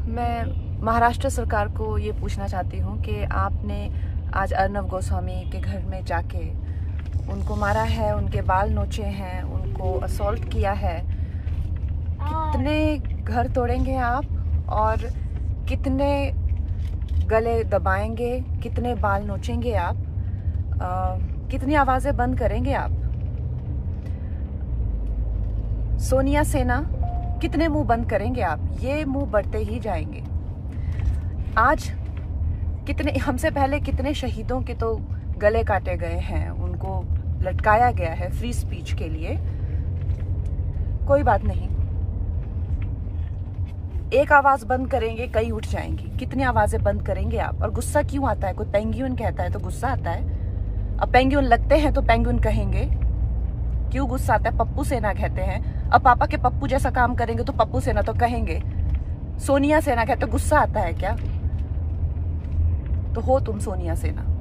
मैं महाराष्ट्र सरकार को ये पूछना चाहती हूँ कि आपने आज अर्नब गोस्वामी के घर में जाके उनको मारा है, उनके बाल नोचे हैं, उनको असॉल्ट किया है। कितने घर तोड़ेंगे आप और कितने गले दबाएंगे, कितने बाल नोचेंगे आप, कितनी आवाज़ें बंद करेंगे आप? सोनिया सेना, कितने मुंह बंद करेंगे आप? ये मुंह बढ़ते ही जाएंगे। आज कितने, हमसे पहले कितने शहीदों के तो गले काटे गए हैं, उनको लटकाया गया है फ्री स्पीच के लिए। कोई बात नहीं, एक आवाज बंद करेंगे कई उठ जाएंगी। कितनी आवाजें बंद करेंगे आप? और गुस्सा क्यों आता है? कोई पेंगुइन कहता है तो गुस्सा आता है। अब पेंगुइन लगते हैं तो पेंगुइन कहेंगे। क्यों गुस्सा आता है? पप्पू सेना कहते हैं। अब पापा के पप्पू जैसा काम करेंगे तो पप्पू सेना तो कहेंगे। सोनिया सेना कहते, गुस्सा आता है क्या? तो हो तुम सोनिया सेना।